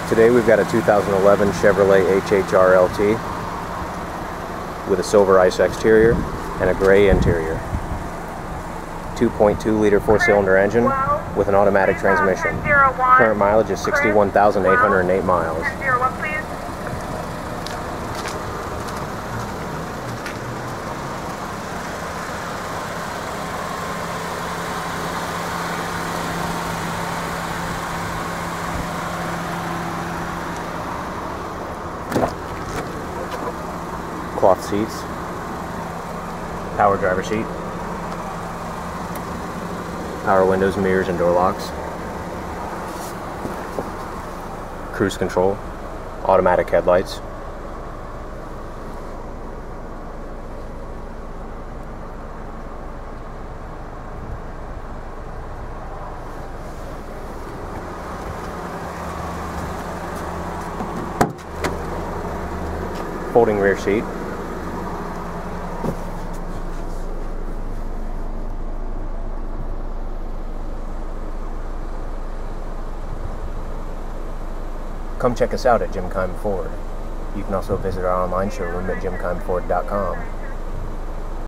Today we've got a 2011 Chevrolet HHR LT with a silver ice exterior and a gray interior. 2.2 liter 4-cylinder engine with an automatic transmission. Current mileage is 61,808 miles. Cloth seats, power driver seat, power windows, mirrors, and door locks, cruise control, automatic headlights, folding rear seat, come check us out at Jim Keim Ford. You can also visit our online showroom at jimkeimford.com.